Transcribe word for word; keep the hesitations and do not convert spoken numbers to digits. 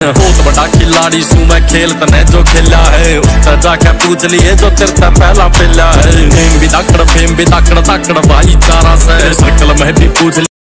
बहुत बड़ा खिलाड़ी सू मैं खेल तने जो खेला है उससे जाके पूछ लिए जो तेरे से पहला पिला है। फेम भी दाकड़ फेम भी दाकड़ दाकड़ भाईचारा से सर्कल में भी पूछ